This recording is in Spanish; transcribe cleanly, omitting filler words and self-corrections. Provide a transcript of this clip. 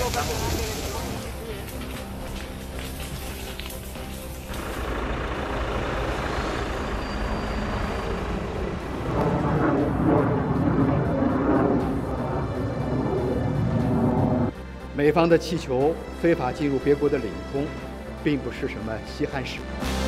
美方的气球非法进入别国的领空，并不是什么稀罕事。